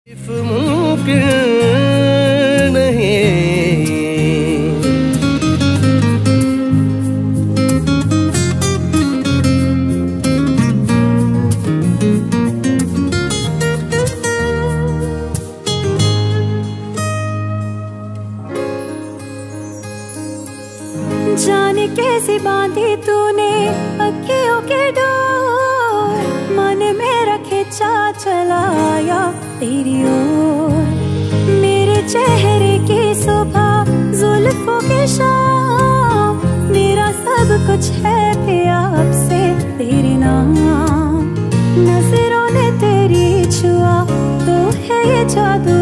मुमकिन नहीं जाने कैसी बांधी तूने अखियों के डोर, मन मेरा खिंचा चलाया तेरी ओर। मेरे चेहरे की सुबह जुल्फों की शाम, मेरा सब कुछ है पिया अब से तेरे नाम। नजरों ने तेरी छुआ तो है ये जादू